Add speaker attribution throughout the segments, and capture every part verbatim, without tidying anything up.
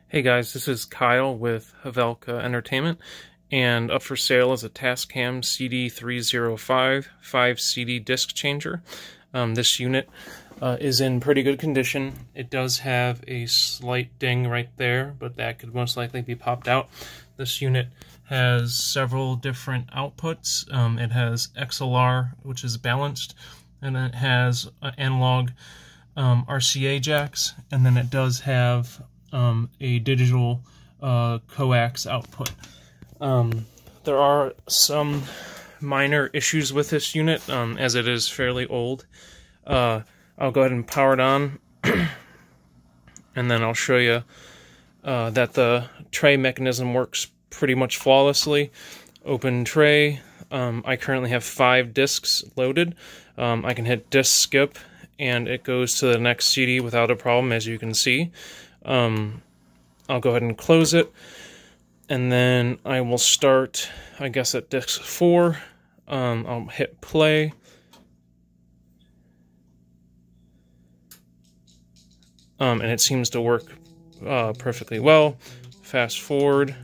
Speaker 1: Hey guys, this is Kyle with Havelka Entertainment, and up for sale is a Tascam C D three oh five five C D disc changer. Um, this unit uh, is in pretty good condition. It does have a slight ding right there, but that could most likely be popped out. This unit has several different outputs. Um, it has X L R, which is balanced, and it has uh, analog um, R C A jacks, and then it does have Um, a digital uh, coax output. Um, there are some minor issues with this unit, um, as it is fairly old. Uh, I'll go ahead and power it on, and then I'll show you uh, that the tray mechanism works pretty much flawlessly. Open tray. Um, I currently have five discs loaded. Um, I can hit disc skip, and it goes to the next C D without a problem, as you can see. Um, I'll go ahead and close it, and then I will start, I guess, at disc four. Um, I'll hit play. Um, and it seems to work uh, perfectly well. Fast forward.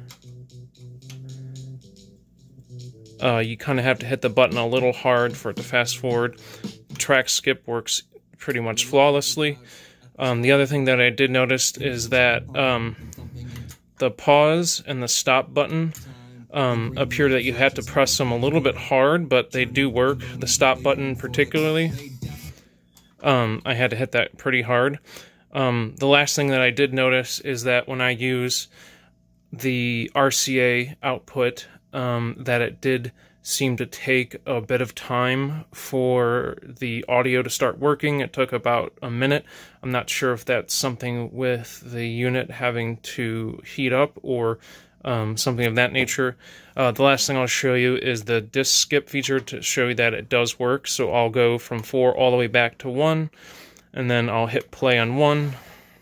Speaker 1: Uh, you kind of have to hit the button a little hard for it to fast forward. Track skip works pretty much flawlessly. Um, the other thing that I did notice is that um, the pause and the stop button um, appear that you have to press them a little bit hard, but they do work. The stop button particularly, um, I had to hit that pretty hard. Um, the last thing that I did notice is that when I use the R C A output, um, that it did seem to take a bit of time for the audio to start working. It took about a minute. I'm not sure if that's something with the unit having to heat up or um, something of that nature. Uh, the last thing I'll show you is the disc skip feature to show you that it does work. So I'll go from four all the way back to one, and then I'll hit play on one.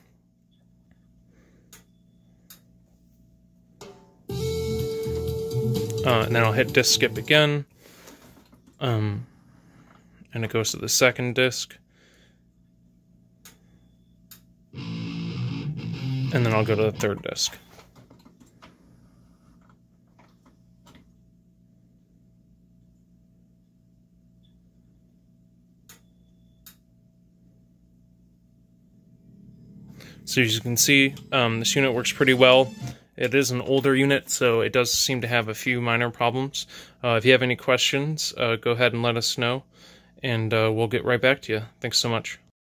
Speaker 1: Uh, and then I'll hit disc skip again, um, and it goes to the second disc, and then I'll go to the third disc. So as you can see, um, this unit works pretty well. It is an older unit, so it does seem to have a few minor problems. Uh, if you have any questions, uh, go ahead and let us know, and uh, we'll get right back to you. Thanks so much.